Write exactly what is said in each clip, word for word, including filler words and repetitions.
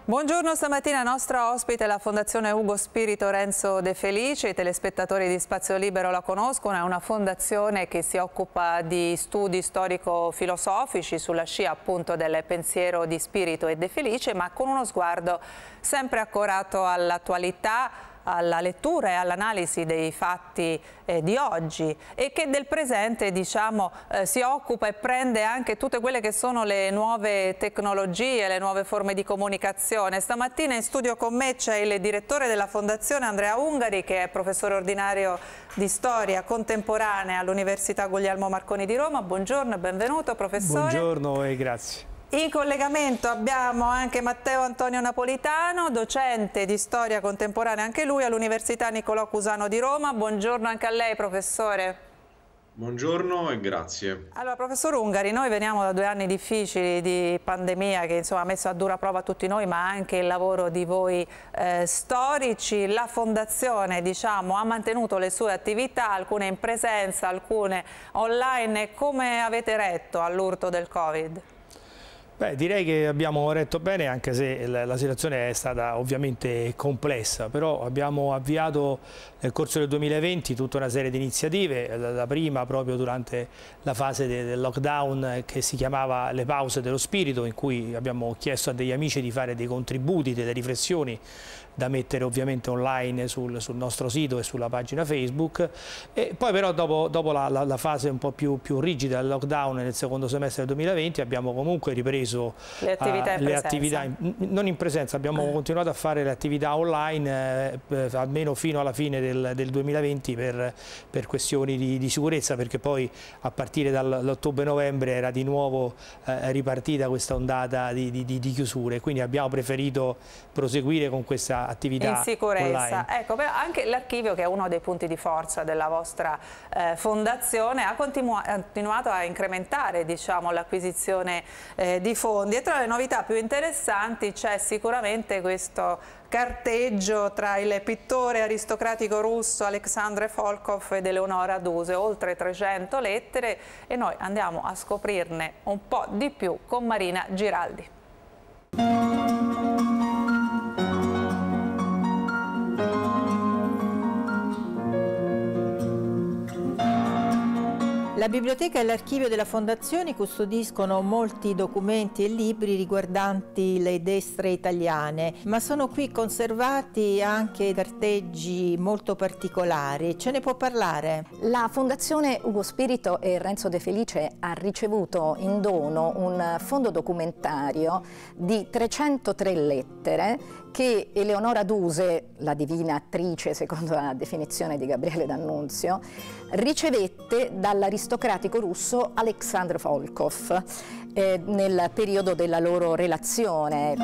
Buongiorno, stamattina nostra ospite è la Fondazione Ugo Spirito Renzo De Felice. I telespettatori di Spazio Libero la conoscono, è una fondazione che si occupa di studi storico-filosofici sulla scia appunto del pensiero di Spirito e De Felice, ma con uno sguardo sempre accorato all'attualità, alla lettura e all'analisi dei fatti eh, di oggi, e che del presente, diciamo, eh, si occupa e prende anche tutte quelle che sono le nuove tecnologie, le nuove forme di comunicazione. Stamattina in studio con me c'è il direttore della Fondazione, Andrea Ungari, che è professore ordinario di storia contemporanea all'Università Guglielmo Marconi di Roma. Buongiorno e benvenuto, professore. Buongiorno e grazie. In collegamento abbiamo anche Matteo Antonio Napolitano, docente di storia contemporanea anche lui all'Università Niccolò Cusano di Roma. Buongiorno anche a lei, professore. Buongiorno e grazie. Allora, professor Ungari, noi veniamo da due anni difficili di pandemia che insomma ha messo a dura prova tutti noi, ma anche il lavoro di voi eh, storici. La Fondazione, diciamo, ha mantenuto le sue attività, alcune in presenza, alcune online. Come avete retto all'urto del Covid? Beh, direi che abbiamo retto bene, anche se la situazione è stata ovviamente complessa, però abbiamo avviato nel corso del duemilaventi tutta una serie di iniziative, la prima proprio durante la fase del lockdown che si chiamava Le Pause dello Spirito, in cui abbiamo chiesto a degli amici di fare dei contributi, delle riflessioni da mettere ovviamente online sul, sul nostro sito e sulla pagina Facebook, e poi però dopo, dopo la, la, la fase un po' più, più rigida del lockdown nel secondo semestre del duemilaventi abbiamo comunque ripreso le attività, uh, in le attività in, non in presenza, abbiamo eh. continuato a fare le attività online eh, almeno fino alla fine del, del duemilaventi per, per questioni di, di sicurezza, perché poi a partire dall'ottobre-novembre era di nuovo eh, ripartita questa ondata di, di, di chiusure, quindi abbiamo preferito proseguire con questa attività in sicurezza. Online. Ecco, però anche l'archivio, che è uno dei punti di forza della vostra eh, fondazione, ha continuato a incrementare, diciamo, l'acquisizione eh, di fondi, e tra le novità più interessanti c'è sicuramente questo carteggio tra il pittore aristocratico russo Alexandre Volkov ed Eleonora Duse, oltre trecento lettere, e noi andiamo a scoprirne un po' di più con Marina Giraldi. La biblioteca e l'archivio della Fondazione custodiscono molti documenti e libri riguardanti le destre italiane, ma sono qui conservati anche carteggi molto particolari. Ce ne può parlare? La Fondazione Ugo Spirito e Renzo De Felice ha ricevuto in dono un fondo documentario di trecentotré lettere che Eleonora Duse, la divina attrice secondo la definizione di Gabriele D'Annunzio, ricevette dall'aristocratico russo Alexandre Volkov eh, nel periodo della loro relazione.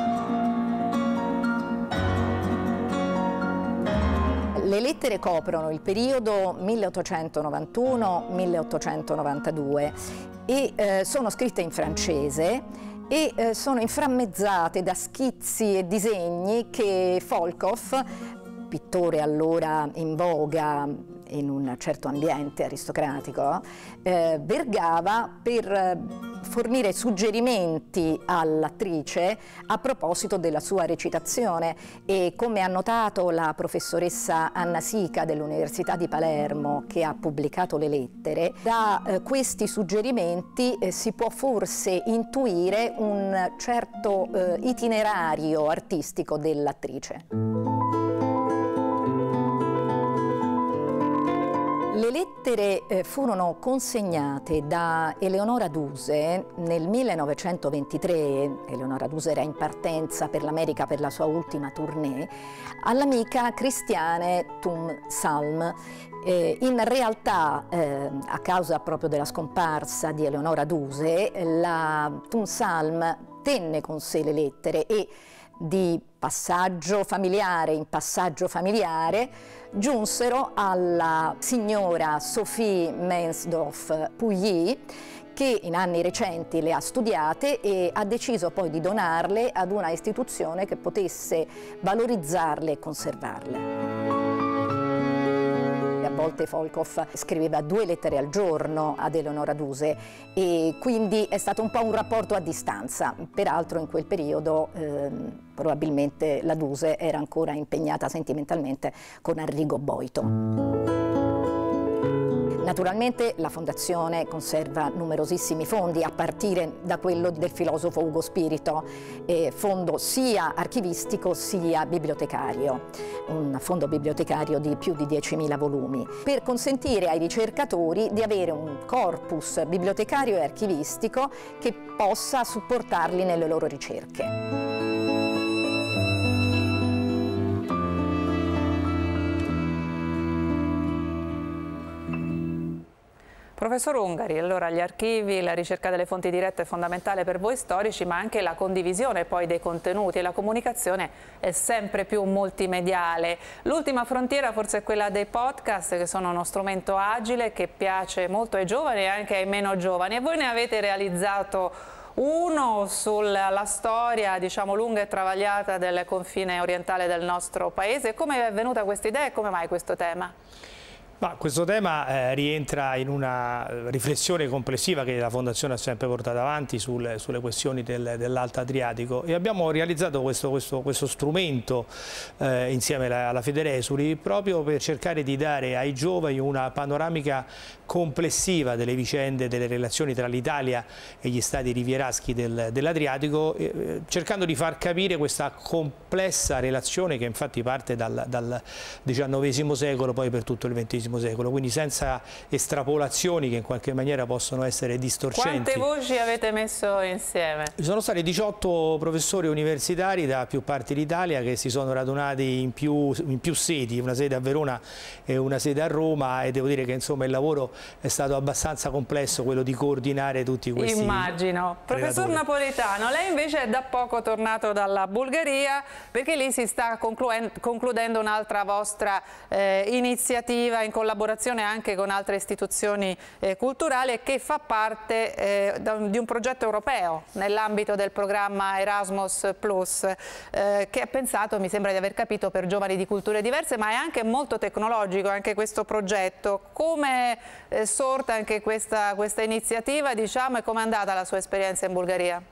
Le lettere coprono il periodo milleottocentonovantuno milleottocentonovantadue e eh, sono scritte in francese e eh, sono inframmezzate da schizzi e disegni che Volkov, pittore allora in voga in un certo ambiente aristocratico, eh, vergava per fornire suggerimenti all'attrice a proposito della sua recitazione, e come ha notato la professoressa Anna Sica dell'Università di Palermo, che ha pubblicato le lettere, da eh, questi suggerimenti eh, si può forse intuire un certo eh, itinerario artistico dell'attrice. Le lettere eh, furono consegnate da Eleonora Duse nel millenovecentoventitré, Eleonora Duse era in partenza per l'America per la sua ultima tournée, all'amica Christiane Thum Salm. Eh, in realtà, eh, a causa proprio della scomparsa di Eleonora Duse, la Thum Salm tenne con sé le lettere e di passaggio familiare in passaggio familiare giunsero alla signora Sophie Mensdorff-Pouilly, che in anni recenti le ha studiate e ha deciso poi di donarle ad una istituzione che potesse valorizzarle e conservarle. volte Volkov scriveva due lettere al giorno ad Eleonora Duse e quindi è stato un po' un rapporto a distanza. Peraltro in quel periodo ehm, probabilmente la Duse era ancora impegnata sentimentalmente con Arrigo Boito. Naturalmente la Fondazione conserva numerosissimi fondi, a partire da quello del filosofo Ugo Spirito, eh, fondo sia archivistico sia bibliotecario, un fondo bibliotecario di più di diecimila volumi, per consentire ai ricercatori di avere un corpus bibliotecario e archivistico che possa supportarli nelle loro ricerche. Professor Ungari, allora gli archivi, la ricerca delle fonti dirette è fondamentale per voi storici, ma anche la condivisione poi dei contenuti e la comunicazione è sempre più multimediale. L'ultima frontiera forse è quella dei podcast, che sono uno strumento agile che piace molto ai giovani e anche ai meno giovani, e voi ne avete realizzato uno sulla storia, diciamo, lunga e travagliata del confine orientale del nostro paese. Come è venuta questa idea e come mai questo tema? Ma questo tema eh, rientra in una riflessione complessiva che la Fondazione ha sempre portato avanti sul, sulle questioni del, dell'Alto Adriatico, e abbiamo realizzato questo, questo, questo strumento eh, insieme alla, alla Federesuli proprio per cercare di dare ai giovani una panoramica complessiva delle vicende, delle relazioni tra l'Italia e gli stati rivieraschi del, dell'Adriatico, eh, cercando di far capire questa complessa relazione che infatti parte dal, dal diciannovesimo secolo poi per tutto il ventesimo secolo, quindi senza estrapolazioni che in qualche maniera possono essere distorcenti. Quante voci avete messo insieme? Ci sono stati diciotto professori universitari da più parti d'Italia che si sono radunati in più, in più sedi, una sede a Verona e una sede a Roma, e devo dire che insomma il lavoro è stato abbastanza complesso, quello di coordinare tutti questi. Immagino. Professor Napolitano, lei invece è da poco tornato dalla Bulgaria, perché lì si sta concludendo un'altra vostra eh, iniziativa in collaborazione anche con altre istituzioni eh, culturali, che fa parte eh, da, di un progetto europeo nell'ambito del programma Erasmus plus, eh, che è pensato, mi sembra di aver capito, per giovani di culture diverse, ma è anche molto tecnologico anche questo progetto. Come è sorta anche questa, questa iniziativa, diciamo, e come è andata la sua esperienza in Bulgaria?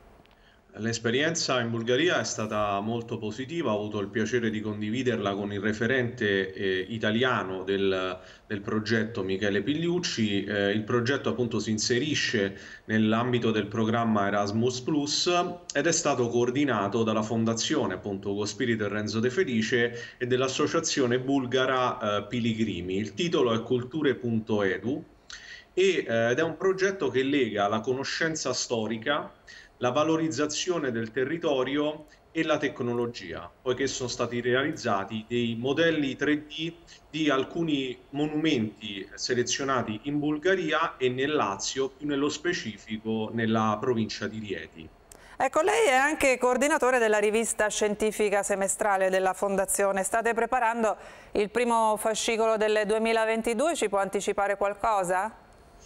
L'esperienza in Bulgaria è stata molto positiva, ho avuto il piacere di condividerla con il referente eh, italiano del, del progetto, Michele Pigliucci. Eh, il progetto appunto si inserisce nell'ambito del programma Erasmus plus ed è stato coordinato dalla Fondazione appunto Ugo Spirito e Renzo De Felice e dell'associazione bulgara eh, Piligrimi. Il titolo è culture punto edu e, eh, ed è un progetto che lega la conoscenza storica, la valorizzazione del territorio e la tecnologia, poiché sono stati realizzati dei modelli tre D di alcuni monumenti selezionati in Bulgaria e nel Lazio, più nello specifico nella provincia di Rieti. Ecco, lei è anche coordinatore della rivista scientifica semestrale della Fondazione. State preparando il primo fascicolo del duemilaventidue, ci può anticipare qualcosa?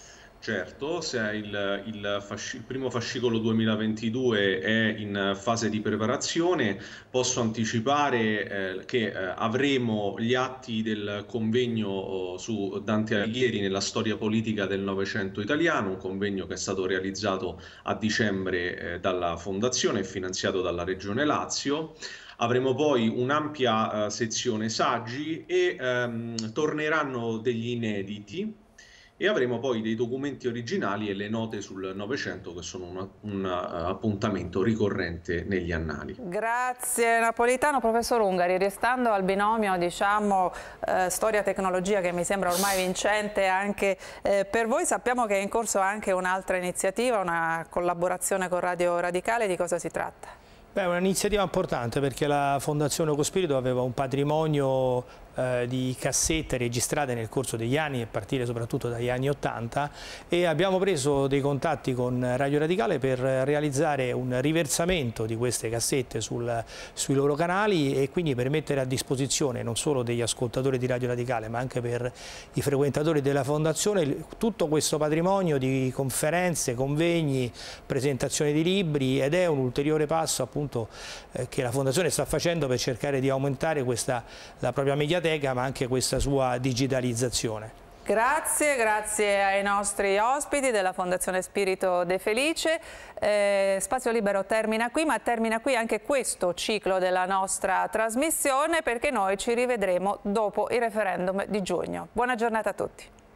Certo, se il, il, fasci, il primo fascicolo duemilaventidue è in fase di preparazione, posso anticipare eh, che eh, avremo gli atti del convegno oh, su Dante Alighieri nella storia politica del Novecento italiano, un convegno che è stato realizzato a dicembre eh, dalla Fondazione e finanziato dalla Regione Lazio. Avremo poi un'ampia eh, sezione saggi e ehm, torneranno degli inediti. E avremo poi dei documenti originali e le note sul Novecento, che sono una, un uh, appuntamento ricorrente negli annali. Grazie Napolitano. Professor Ungari, restando al binomio, diciamo, eh, storia-tecnologia, che mi sembra ormai vincente anche eh, per voi, sappiamo che è in corso anche un'altra iniziativa, una collaborazione con Radio Radicale. Di cosa si tratta? Beh, è un'iniziativa importante perché la Fondazione Ugo Spirito aveva un patrimonio eh, di cassette registrate nel corso degli anni, a partire soprattutto dagli anni ottanta, e abbiamo preso dei contatti con Radio Radicale per realizzare un riversamento di queste cassette sul, sui loro canali, e quindi per mettere a disposizione non solo degli ascoltatori di Radio Radicale ma anche per i frequentatori della Fondazione tutto questo patrimonio di conferenze, convegni, presentazioni di libri, ed è un ulteriore passo appunto eh, che la Fondazione sta facendo per cercare di aumentare questa, la propria mediateca biblioteca ma anche questa sua digitalizzazione. Grazie, grazie ai nostri ospiti della Fondazione Spirito De Felice. Eh, Spazio Libero termina qui, ma termina qui anche questo ciclo della nostra trasmissione, perché noi ci rivedremo dopo il referendum di giugno. Buona giornata a tutti.